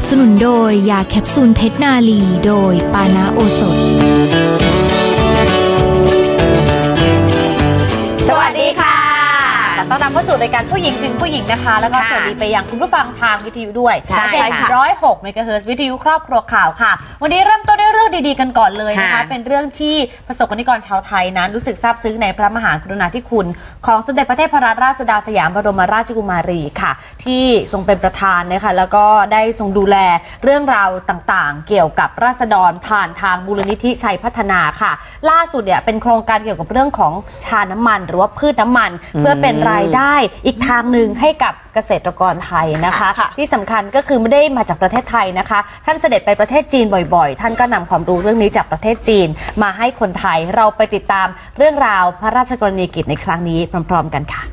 สนุนโดยยาแคปซูลเพชรนาลีโดยปานะโอสถสวัสดีค่ะต้อนรับเข้าสู่รายการผู้หญิงถึงผู้หญิงนะคะแล้วก็สวัสดีไปยังคุณผู้ฟังทางวิทยุด้วยใช่ค่ะ106 เมกะเฮิรตซ์วิทยุครอบครัวข่าวค่ะวันนี้เริ่มต้นด้วยเรื่องดีๆกันก่อนเลยนะคะเป็นเรื่องที่ประสบกรณิกรชาวไทยนั้นรู้สึกซาบซึ้งในพระมหากรุณาธิคุณของสมเด็จพระเทพรัตนราชสุดาสยามบรมราชกุมารีค่ะที่ทรงเป็นประธานนะคะแล้วก็ได้ทรงดูแลเรื่องราวต่างๆเกี่ยวกับราษฎรผ่านทางมูลนิธิชัยพัฒนาค่ะล่าสุดเนี่ยเป็นโครงการเกี่ยวกับเรื่องของชาน้ำมันหรือว่าพืชน้ำมันเพื่อเป็นรายได้อีกทางหนึ่งให้กับเกษตรกรไทยนะคะที่สำคัญก็คือไม่ได้มาจากประเทศไทยนะคะท่านเสด็จไปประเทศจีนบ่อยๆท่านก็นำความรู้เรื่องนี้จากประเทศจีนมาให้คนไทยเราไปติดตามเรื่องราวพระราชกรณียกิจในครั้งนี้พร้อมๆกันค่ะ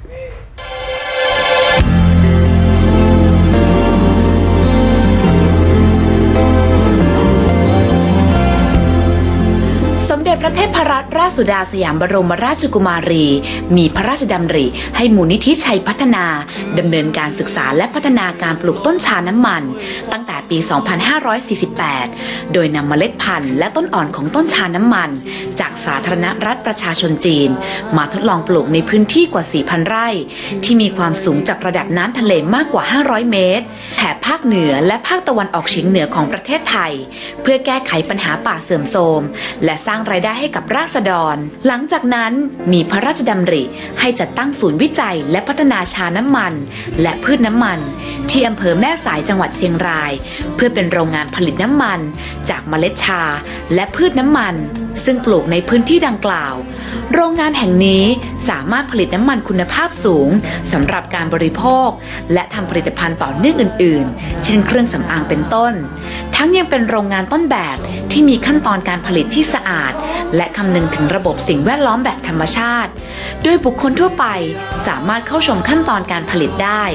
สมเด็จพระเทพรัตนราชสุดาสยามบรมราชกุมารีมีพระราชดำริให้มูลนิธิชัยพัฒนาดำเนินการศึกษาและพัฒนาการปลูกต้นชาน้ำมันตั้งแต่ปี 2548 โดยนำเมล็ดพันธุ์และต้นอ่อนของต้นชาน้ำมันจากสาธารณรัฐประชาชนจีนมาทดลองปลูกในพื้นที่กว่า 4,000 ไร่ที่มีความสูงจากระดับน้ำทะเลมากกว่า 500 เมตรแถบภาคเหนือและภาคตะวันออกเฉียงเหนือของประเทศไทยเพื่อแก้ไขปัญหาป่าเสื่อมโทรมและสร้างรายได้ให้กับราษฎรหลังจากนั้นมีพระราชดำริให้จัดตั้งศูนย์วิจัยและพัฒนาชาน้ำมันและพืชน้ำมันที่อำเภอแม่สายจังหวัดเชียงรายเพื่อเป็นโรงงานผลิตน้ำมันจากเมล็ดชาและพืชน้ำมันซึ่งปลูกในพื้นที่ดังกล่าวโรงงานแห่งนี้สามารถผลิตน้ำมันคุณภาพสูงสำหรับการบริโภคและทำผลิตภัณฑ์ต่อเนื่องอื่นๆเช่นเครื่องสำอางเป็นต้นทั้งยังเป็นโรงงานต้นแบบที่มีขั้นตอนการผลิตที่สะอาดและคำนึงถึงระบบสิ่งแวดล้อมแบบธรรมชาติโดยบุคคลทั่วไปสามารถเข้าชมขั้นตอนการผลิตได้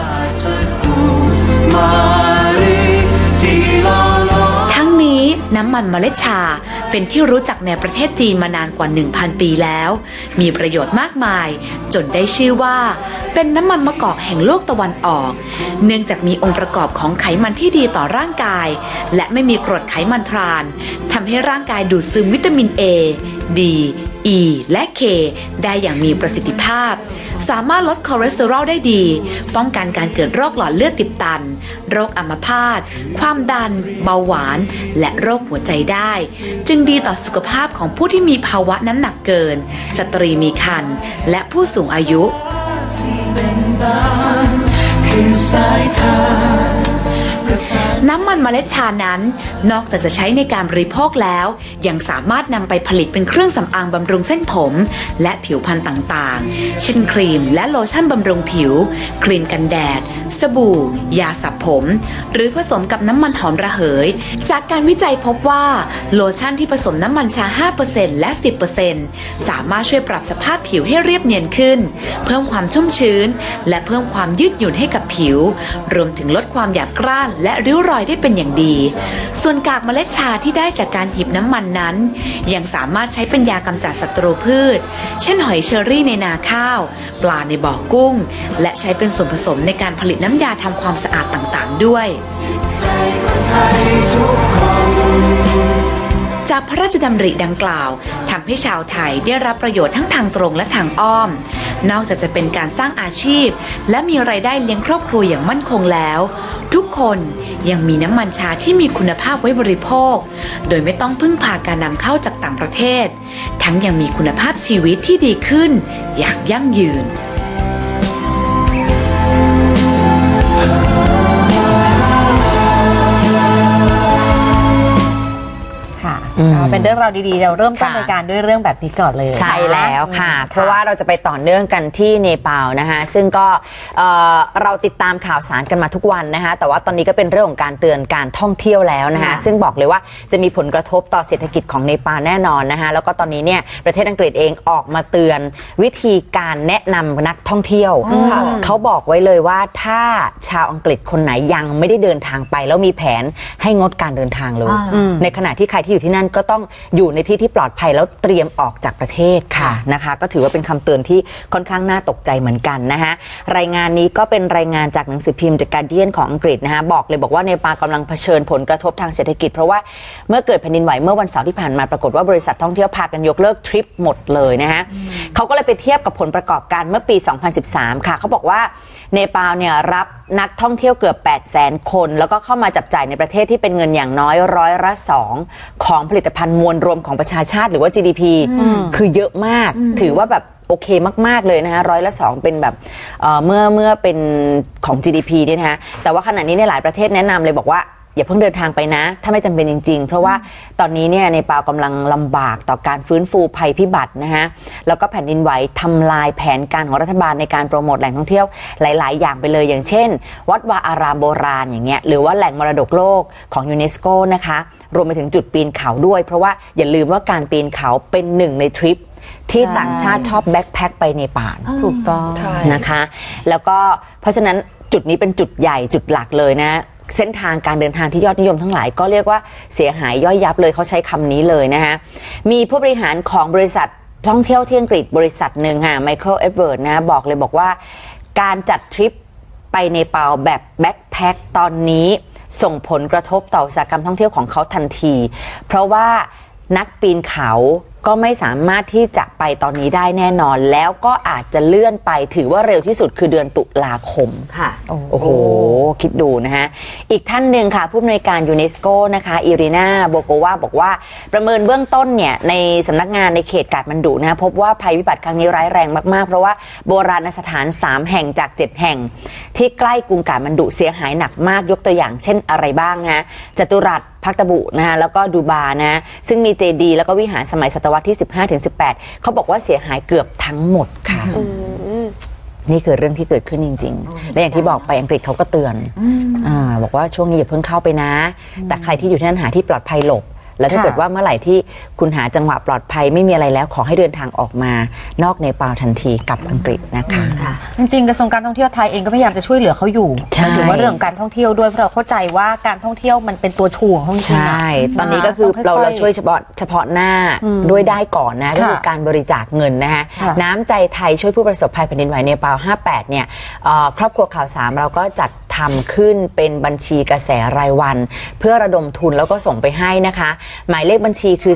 ทั้งนี้น้ำมันเมล็ดชาเป็นที่รู้จักในประเทศจีนมานานกว่า 1,000 ปีแล้วมีประโยชน์มากมายจนได้ชื่อว่าเป็นน้ำมันมะกอกแห่งโลกตะวันออกเนื่องจากมีองค์ประกอบของไขมันที่ดีต่อร่างกายและไม่มีกรดไขมันทรานทำให้ร่างกายดูดซึมวิตามิน A D E และ K ได้อย่างมีประสิทธิภาพสามารถลดคอเลสเตอรอลได้ดีป้องกันการเกิดโรคหลอดเลือดตีบตันโรคอัมพาตความดันเบาหวานและโรคหัวใจได้จึงดีต่อสุขภาพของผู้ที่มีภาวะน้ำหนักเกินสตรีมีครรภ์และผู้สูงอายุน้ำมันเมล็ดชานั้นนอกจากจะใช้ในการบริโภคแล้วยังสามารถนำไปผลิตเป็นเครื่องสำอางบำรุงเส้นผมและผิวพรรณต่างๆเช่นครีมและโลชั่นบำรุงผิวครีมกันแดดสบู่ยาสระผมหรือผสมกับน้ำมันหอมระเหยจากการวิจัยพบว่าโลชั่นที่ผสมน้ำมันชา 5% และ 10% สามารถช่วยปรับสภาพผิวให้เรียบเนียนขึ้นเพิ่มความชุ่มชื้นและเพิ่มความยืดหยุ่นให้กับผิวรวมถึงลดความหยาบกร้านและริ้วรอยได้เป็นอย่างดีส่วนกากเมล็ดชาที่ได้จากการหีบน้ำมันนั้นยังสามารถใช้เป็นยากำจัดศัตรูพืชเช่นหอยเชอรี่ในนาข้าวปลาในบ่อกุ้งและใช้เป็นส่วนผสมในการผลิตน้ำยาทำความสะอาดต่างๆด้วยจากพระราชดำริดังกล่าวทำให้ชาวไทยได้รับประโยชน์ทั้งทางตรงและทางอ้อมนอกจากจะเป็นการสร้างอาชีพและมีรายได้เลี้ยงครอบครัวอย่างมั่นคงแล้วทุกคนยังมีน้ำมันชาที่มีคุณภาพไว้บริโภคโดยไม่ต้องพึ่งพาการนำเข้าจากต่างประเทศทั้งยังมีคุณภาพชีวิตที่ดีขึ้นอย่างยั่งยืนเป็นเรื่องราวดีๆเราเริ่มต้นรายการด้วยเรื่องแบบนี้ก่อนเลยใช่แล้วค่ะเพราะว่าเราจะไปต่อเนื่องกันที่เนปาลนะคะซึ่งก็เราติดตามข่าวสารกันมาทุกวันนะคะแต่ว่าตอนนี้ก็เป็นเรื่องของการเตือนการท่องเที่ยวแล้วนะคะซึ่งบอกเลยว่าจะมีผลกระทบต่อเศรษฐกิจของเนปาลแน่นอนนะคะแล้วก็ตอนนี้เนี่ยประเทศอังกฤษเองออกมาเตือนวิธีการแนะนำนักท่องเที่ยวเขาบอกไว้เลยว่าถ้าชาวอังกฤษคนไหนยังไม่ได้เดินทางไปแล้วมีแผนให้งดการเดินทางเลยในขณะที่ใครที่อยู่ที่นั่นก็ต้องอยู่ในที่ที่ปลอดภัยแล้วเตรียมออกจากประเทศค่ะนะคะก็ถือว่าเป็นคำเตือนที่ค่อนข้างน่าตกใจเหมือนกันนะคะรายงานนี้ก็เป็นรายงานจากหนังสือพิมพ์ The Guardian ของอังกฤษนะคะบอกเลยบอกว่าเนปาลกำลังเผชิญผลกระทบทางเศรษฐกิจเพราะว่าเมื่อเกิดแผ่นดินไหวเมื่อวันเสาร์ที่ผ่านมาปรากฏว่าบริษัทท่องเที่ยวพากันยกเลิกทริปหมดเลยนะคะเขาก็เลยไปเทียบกับผลประกอบการเมื่อปี 2013 ค่ะเขาบอกว่าเนปาลเนี่ยรับนักท่องเที่ยวเกือบ 800,000 คนแล้วก็เข้ามาจับจ่ายในประเทศที่เป็นเงินอย่างน้อย2%ของผลิตภัณฑ์มวลรวมของประชาชาติหรือว่า GDP คือเยอะมากถือว่าแบบโอเคมากๆเลยนะคะ2%เป็นแบบเมื่อเป็นของ GDP เนี่ยนะคะแต่ว่าขณะนี้ในหลายประเทศแนะนำเลยบอกว่าอย่าเพิ่งเดินทางไปนะถ้าไม่จำเป็นจริงๆเพราะว่าตอนนี้เนี่ยเนปาลกำลังลำบากต่อการฟื้นฟูภัยพิบัตินะคะแล้วก็แผ่นดินไหวทำลายแผนการของรัฐบาลในการโปรโมทแหล่งท่องเที่ยวหลายๆอย่างไปเลยอย่างเช่นวัดวาอารามโบราณอย่างเงี้ยหรือว่าแหล่งมรดกโลกของยูเนสโกนะคะรวมไปถึงจุดปีนเขาด้วยเพราะว่าอย่าลืมว่าการปีนเขาเป็นหนึ่งในทริปที่ต่างชาติชอบแบ็คแพ็คไปเนปาลถูกต้องนะคะแล้วก็เพราะฉะนั้นจุดนี้เป็นจุดใหญ่จุดหลักเลยนะเส้นทางการเดินทางที่ยอดนิยมทั้งหลายก็เรียกว่าเสียหายย่อยยับเลยเขาใช้คำนี้เลยนะคะมีผู้บริหารของบริษัทท่องเที่ยวที่อังกฤษบริษัทหนึ่งค่ะไมเคิลเอ็ดเวิร์ดนะบอกเลยบอกว่าการจัดทริปไปเนปาลแบบแบ็คแพ็คตอนนี้ส่งผลกระทบต่ออุตสาหกรรมท่องเที่ยวของเขาทันทีเพราะว่านักปีนเขาก็ไม่สามารถที่จะไปตอนนี้ได้แน่นอนแล้วก็อาจจะเลื่อนไปถือว่าเร็วที่สุดคือเดือนตุลาคมค่ะโอ้โหคิดดูนะฮะอีกท่านหนึ่งค่ะผู้อำนวยการยูเนสโกนะคะอิรินาโบโกวาบอกว่าประเมินเบื้องต้นเนี่ยในสำนักงานในเขตกาดมันดุนะพบว่าภัยพิบัติครั้งนี้ร้ายแรงมากๆเพราะว่าโบราณสถาน3แห่งจาก7แห่งที่ใกล้กรุงกาดมันดุเสียหายหนักมากยกตัวอย่างเช่นอะไรบ้างนะจตุรัสพักตะบุนะคะแล้วก็ดูบานะซึ่งมีเจดีย์แล้วก็วิหารสมัยศตวรรษที่ 15-18 เขาบอกว่าเสียหายเกือบทั้งหมดค่ะนี่คือเรื่องที่เกิดขึ้นจริงๆและอย่างที่บอกไปอังกฤษเขาก็เตือนบอกว่าช่วงนี้อย่าเพิ่งเข้าไปนะแต่ใครที่อยู่ที่นั่นหาที่ปลอดภัยหลบแล้วถ้าเกิดว่าเมื่อไหร่ที่คุณหาจังหวะปลอดภัยไม่มีอะไรแล้วขอให้เดินทางออกมานอกเนปาลทันทีกับอังกฤษนะคะจริงๆกระทรวงการท่องเที่ยวไทยเองก็พยายามจะช่วยเหลือเขาอยู่ถือว่าเรื่องการท่องเที่ยวด้วยเพราะเราเข้าใจว่าการท่องเที่ยวมันเป็นตัวชูของจริงใช่ตอนนี้ก็คือเราช่วยเฉพาะหน้าด้วยได้ก่อนนะก็คือการบริจาคเงินนะคะน้ำใจไทยช่วยผู้ประสบภัยแผ่นดินไหวเนปาล58เนี่ยครอบครัวข่าว3เราก็จัดทำขึ้นเป็นบัญชีกระแสรายวันเพื่อระดมทุนแล้วก็ส่งไปให้นะคะหมายเลขบัญชีคือ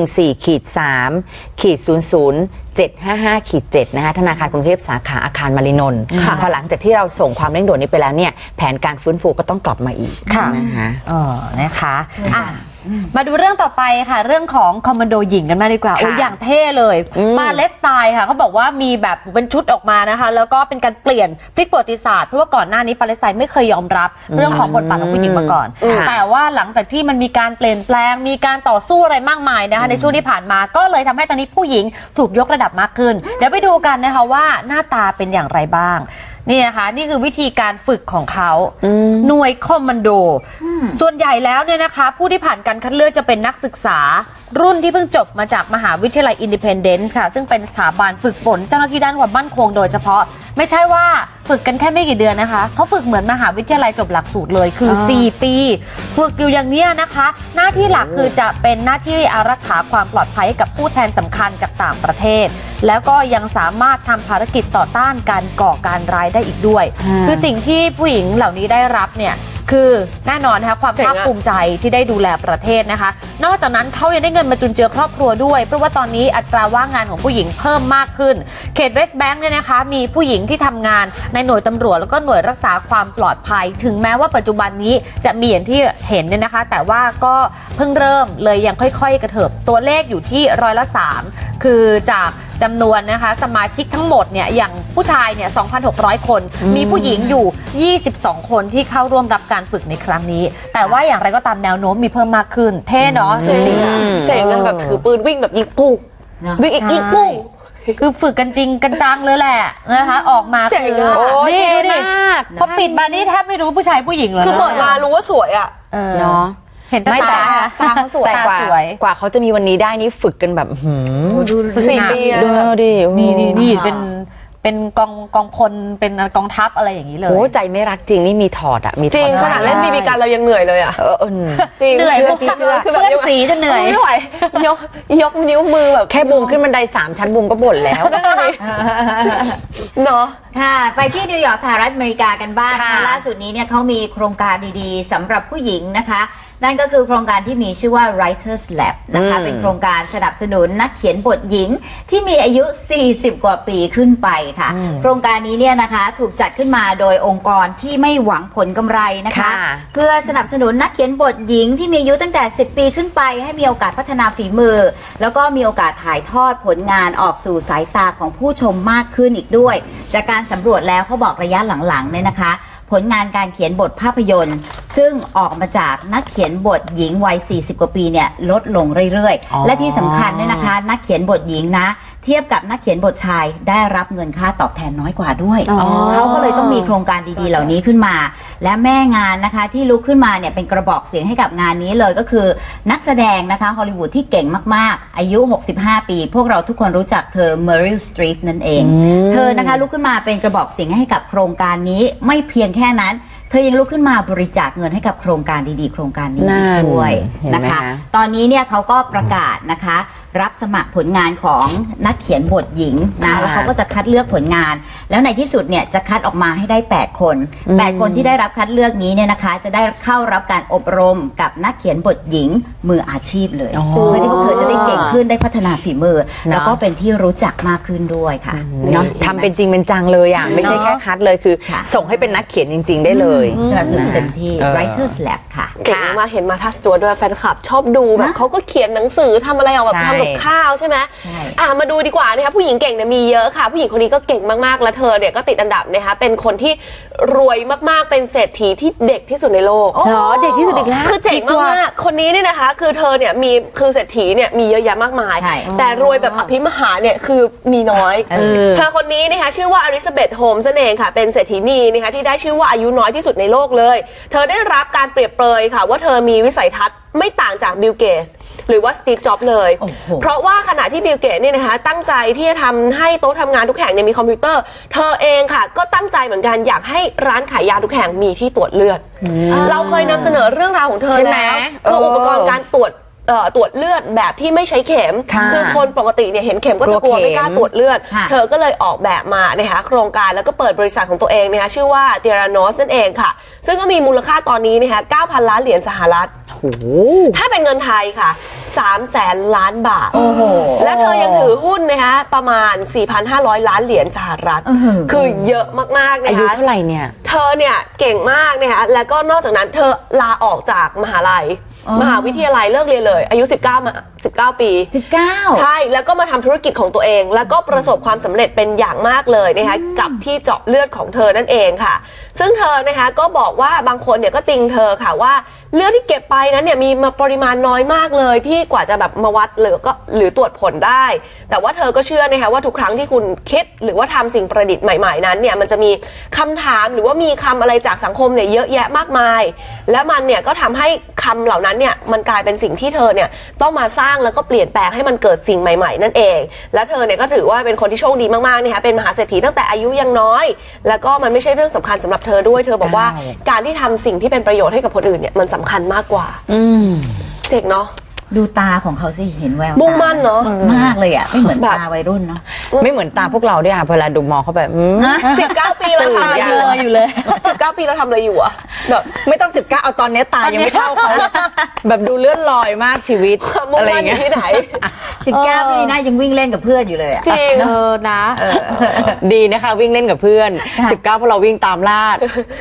014-3-00-755-7 นะคะธนาคารกรุงเทพสาขาอาคารมารินนท์พอหลังจากที่เราส่งความเร่งด่วนนี้ไปแล้วเนี่ยแผนการฟื้นฟูก็ต้องกลับมาอีกนะคะนะคะมาดูเรื่องต่อไปค่ะเรื่องของคอมมานโดหญิงกันมาดีกว่าอย่างเท่เลยมาเลสไตน์ค่ะเขาบอกว่ามีแบบเป็นชุดออกมานะคะแล้วก็เป็นการเปลี่ยนพลิกประวัติศาสตร์เพราะว่าก่อนหน้านี้ปาเลสไตน์ไม่เคยยอมรับเรื่องของบทบาทของผู้หญิงมาก่อนแต่ว่าหลังจากที่มันมีการเปลี่ยนแปลงมีการต่อสู้อะไรมากมายนะคะในช่วงที่ผ่านมาก็เลยทำให้ตอนนี้ผู้หญิงถูกยกระดับมากขึ้นเดี๋ยวไปดูกันนะคะว่าหน้าตาเป็นอย่างไรบ้างนี่นะคะนี่คือวิธีการฝึกของเขาหน่วยคอมมานโดส่วนใหญ่แล้วเนี่ยนะคะผู้ที่ผ่านการคัดเลือกจะเป็นนักศึกษารุ่นที่เพิ่งจบมาจากมหาวิทยาลัยอินดิเพนเดนซ์ค่ะซึ่งเป็นสถาบันฝึกฝนเจ้าหน้าที่ด้านความมั่นคงโดยเฉพาะไม่ใช่ว่าฝึกกันแค่ไม่กี่เดือนนะคะเขาฝึกเหมือนมหาวิทยาลัยจบหลักสูตรเลยคือ4 ปีฝึกอยู่อย่างนี้นะคะหน้าที่หลักคือจะเป็นหน้าที่อารักขาความปลอดภัยให้กับผู้แทนสำคัญจากต่างประเทศแล้วก็ยังสามารถทำภารกิจต่อต้านการก่อการร้ายได้อีกด้วยคือสิ่งที่ผู้หญิงเหล่านี้ได้รับเนี่ยคือแน่นอนนะคะความภาคภูมิใจที่ได้ดูแลประเทศนะคะนอกจากนั้นเขายังได้เงินมาจุนเจือครอบครัวด้วยเพราะว่าตอนนี้อัตราว่างงานของผู้หญิงเพิ่มมากขึ้นเขตเวสต์แบงค์เนี่ยนะคะมีผู้หญิงที่ทำงานในหน่วยตำรวจแล้วก็หน่วยรักษาความปลอดภัยถึงแม้ว่าปัจจุบันนี้จะมีอย่างที่เห็นเนี่ยนะคะแต่ว่าก็เพิ่งเริ่มเลยยังค่อยๆกระเถิบตัวเลขอยู่ที่3%คือจากจำนวนนะคะสมาชิกทั้งหมดเนี่ยอย่างผู้ชายเนี่ย 2,600 คนมีผู้หญิงอยู่22คนที่เข้าร่วมรับการฝึกในครั้งนี้แต่ว่าอย่างไรก็ตามแนวโน้มมีเพิ่มมากขึ้นเท่เนาะดูสิเจ๋งอะแบบถือปืนวิ่งแบบยิงปุ๊บวิ่งอีกปุ๊บคือฝึกกันจริงกันจังเลยแหละนะคะออกมาคือนี่ดูดิพอปิดมานี่แทบไม่รู้ผู้ชายผู้หญิงเลยคือเปิดมารู้ว่าสวยอะเนาะเห็นตาเขาสวยแต่กว่าเขาจะมีวันนี้ได้นี่ฝึกกันแบบดู4 ปีดูดินี่เป็นเป็นกองพลเป็นกองทัพอะไรอย่างนี้เลยโอ้ใจไม่รักจริงนี่มีถอดอ่ะมีถอดจริงขนาดเล่นบีบีกันเรายังเหนื่อยเลยอ่ะจริงเหนื่อยพี่เชื่อคือแบบสีจนเหนื่อยไม่ไหวยกนิ้วมือแบบแค่บูมขึ้นบันได3 ชั้นบูมก็บ่นแล้วเนาะค่ะไปที่นิวยอร์กสหรัฐอเมริกากันบ้างค่ะนะล่าสุดนี้เนี่ยเขามีโครงการดีๆสำหรับผู้หญิงนะคะนั่นก็คือโครงการที่มีชื่อว่า Writers Lab นะคะเป็นโครงการสนับสนุนนักเขียนบทหญิงที่มีอายุ 40 กว่าปีขึ้นไปค่ะโครงการนี้เนี่ยนะคะถูกจัดขึ้นมาโดยองค์กรที่ไม่หวังผลกำไรนะคะ เพื่อสนับสนุนนักเขียนบทหญิงที่มีอายุตั้งแต่ 10 ปีขึ้นไปให้มีโอกาสพัฒนาฝีมือ แล้วก็มีโอกาสถ่ายทอดผลงานออกสู่สายตาของผู้ชมมากขึ้นอีกด้วย จากการสำรวจแล้วเขาบอกระยะหลังๆเนี่ยนะคะผลงานการเขียนบทภาพยนตร์ซึ่งออกมาจากนักเขียนบทหญิงวัย 40 กว่าปีเนี่ยลดลงเรื่อยๆ และที่สำคัญเนี่ยนะคะนักเขียนบทหญิงนะเทียบกับนักเขียนบทชายได้รับเงินค่าตอบแทนน้อยกว่าด้วยเขาก็เลยต้องมีโครงการดีๆเหล่านี้ขึ้นมา และแม่งานนะคะที่ลุกขึ้นมาเนี่ยเป็นกระบอกเสียงให้กับงานนี้เลยก็คือนักแสดงนะคะฮอลลีวูดที่เก่งมากๆอายุ 65 ปีพวกเราทุกคนรู้จักเธอ Meryl Streep นั่นเองเธอนะคะลุกขึ้นมาเป็นกระบอกเสียงให้กับโครงการนี้ไม่เพียงแค่นั้นเธอยังลุกขึ้นมาบริจาคเงินให้กับโครงการดีๆโครงการนี้ด้วยนะคะตอนนี้เนี่ยเขาก็ประกาศนะคะรับสมัครผลงานของนักเขียนบทหญิงนะแล้วเขาก็จะคัดเลือกผลงานแล้วในที่สุดเนี่ยจะคัดออกมาให้ได้8 คน8 คนที่ได้รับคัดเลือกนี้เนี่ยนะคะจะได้เข้ารับการอบรมกับนักเขียนบทหญิงมืออาชีพเลยเพื่อที่พวกเธอจะได้เก่งขึ้นได้พัฒนาฝีมือแล้วก็เป็นที่รู้จักมากขึ้นด้วยค่ะเนาะทำเป็นจริงเป็นจังเลยไม่ใช่แค่คัดเลยคือส่งให้เป็นนักเขียนจริงๆได้เลยสนับสนุนเต็มที่ Writers Lab ค่ะเก่งมากเห็นมาทัสตัวด้วยแฟนคลับชอบดูแบบเขาก็เขียนหนังสือทำอะไรออกแบบทำกับข้าวใช่ไหมมาดูดีกว่านะคะผู้หญิงเก่งเนี่ยมีเยอะค่ะผู้หญิงคนนี้ก็เก่งมากๆและเธอเนี่ยก็ติดอันดับนะคะเป็นคนที่รวยมากๆเป็นเศรษฐีที่เด็กที่สุดในโลกเด็กที่สุดอีกแล้วคือเจ๋งมากๆคนนี้เนี่ยนะคะคือเธอเนี่ยมีคือเศรษฐีเนี่ยมีเยอะแยะมากมายแต่รวยแบบอภิมหาเนี่ยคือมีน้อยเธอคนนี้นะคะชื่อว่าอลิซาเบธโฮมส์นั่นเองค่ะเป็นเศรษฐีนีนะคะที่ได้ชื่อว่าอายุน้อยที่สุดในโลกเลยเธอได้รับการเปรียบเปรยค่ะว่าเธอมีวิสัยทัศน์ไม่ต่างจากบิลเกตส์หรือว่าสตีฟจ็อบส์เลยเพราะว่าขณะที่บิลเกตส์เนี่ยนะคะตั้งใจที่จะทำให้โต๊ะทำงานทุกแห่งเนี่ยมีคอมพิวเตอร์เธอเองค่ะก็ตั้งใจเหมือนกันอยากให้ร้านขายยาทุกแห่งมีที่ตรวจเลือดเราเคยนำเสนอเรื่องราวของเธอแล้วคืออุปกรณ์การตรวจเลือดแบบที่ไม่ใช้เข็มคือคนปกติเนี่ยเห็นเข็มก็จะกลัวไม่กล้าตรวจเลือดเธอก็เลยออกแบบมานะคะโครงการแล้วก็เปิดบริษัทของตัวเองนะคะชื่อว่าเทราโนสนั่นเองค่ะซึ่งก็มีมูลค่าตอนนี้นะคะ 9,000 ล้านเหรียญสหรัฐถ้าเป็นเงินไทยค่ะ 300,000 ล้านบาทและเธอยังถือหุ้นนะคะประมาณ 4,500 ล้านเหรียญสหรัฐคือเยอะมากๆนะคะอายุเท่าไหร่เนี่ยเธอเนี่ยเก่งมากนะคะแล้วก็นอกจากนั้นเธอลาออกจากมหาวิทยาลัยเลิกเรียนเลยอายุ19 ปี 19 ใช่แล้วก็มาทำธุรกิจของตัวเองแล้วก็ประสบความสำเร็จเป็นอย่างมากเลยนะคะกับที่เจาะเลือดของเธอนั่นเองค่ะซึ่งเธอนะคะก็บอกว่าบางคนเนี่ยก็ติงเธอค่ะว่าเลือดที่เก็บไปนั้นเนี่ยมีปริมาณน้อยมากเลยที่กว่าจะแบบมาวัดหรือตรวจผลได้แต่ว่าเธอก็เชื่อนะคะว่าทุกครั้งที่คุณคิดหรือว่าทำสิ่งประดิษฐ์ใหม่ๆนั้นเนี่ยมันจะมีคำถามหรือว่ามีคำอะไรจากสังคมเนี่ยเยอะแยะมากมายและมันเนี่ยก็ทำให้คำเหล่านั้นเนี่ยมันกลายเป็นสิ่งที่เธอเนี่ยต้องมาสร้างแล้วก็เปลี่ยนแปลงให้มันเกิดสิ่งใหม่ๆนั่นเองและเธอเนี่ยก็ถือว่าเป็นคนที่โชคดีมากๆนะคะเป็นมหาเศรษฐีตั้งแต่อายุยังน้อยแล้วก็มันไม่ใช่เรื่องสำคัญสำหรับเธอด้วยเธอบอกว่าการที่ทำสิ่งที่เป็นประโยชน์ให้กับคนอื่นเนี่ยมันสำคัญมากกว่าเจ๋งเนาะดูตาของเขาสิเห็นแววมุ่งมั่นเนาะมากเลยอ่ะไม่เหมือนตาวัยรุ่นเนาะไม่เหมือนตาพวกเราด้วยค่ะเวลาดูมองเข้าไป 19 ปีเราทำอะไรอยู่เลย19 ปีเราทำอะไรอยู่อะแบบไม่ต้อง19เอาตอนนี้ตายังไม่เท่าเขาแบบดูเลื่อนลอยมากชีวิตอะไรอย่างเงี้ยที่ไหน 19 ปีนะยังวิ่งเล่นกับเพื่อนอยู่เลยจริงนะดีนะคะวิ่งเล่นกับเพื่อน19พวกเราวิ่งตามลาด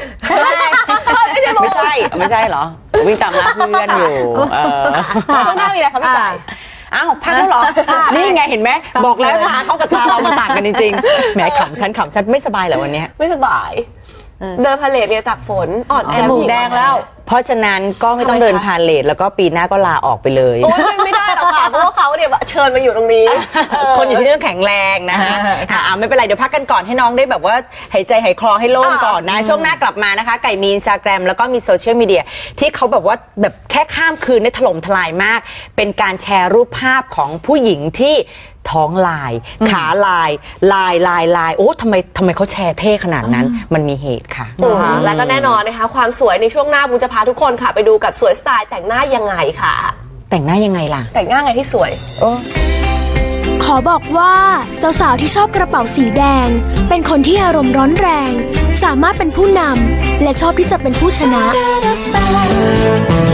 ไม่ใช่เหรอวิ่งตามล่าเพื่อนอยู่ช่วงหน้ามีอะไรคะพี่ไก่อ้าวพักแล้วเหรอนี่ไงเห็นไหมบอกแล้วตาเขากับตาเรามาต่างกันจริงๆแหมขำฉันไม่สบายเหรอวันนี้ไม่สบายเดินพาเลทเนี่ยตากฝนอ่อนแอจมูกแดงแล้วเพราะฉะนั้นก็ไม่ต้องเดินพาเลทแล้วก็ปีหน้าก็ลาออกไปเลยโอ้ยไม่ได้หรอกค่ะเพราะว่าเขาเนี่ยเชิญมาอยู่ตรงนี้คนอยู่ที่นี่แข็งแรงนะคะไม่เป็นไรเดี๋ยวพักกันก่อนให้น้องได้แบบว่าหายใจหายคลอให้โล่งก่อนนะช่วงหน้ากลับมานะคะไก่มี Instagram แล้วก็มีโซเชียลมีเดียที่เขาแบบว่าแบบแค่ข้ามคืนได้ถล่มทลายมากเป็นการแชร์รูปภาพของผู้หญิงที่ท้องลายขาลายโอ้ทำไมเขาแชร์เท่ขนาดนั้นมันมีเหตุค่ะแล้วก็แน่นอนนะคะความสวยในช่วงหน้าบุญจะพาทุกคนค่ะไปดูกับสวยสไตล์แต่งหน้ายังไงค่ะแต่งหน้ายังไงล่ะแต่งหน้าไงที่สวยขอบอกว่าสาวๆที่ชอบกระเป๋าสีแดงเป็นคนที่อารมณ์ร้อนแรงสามารถเป็นผู้นำและชอบที่จะเป็นผู้ชนะ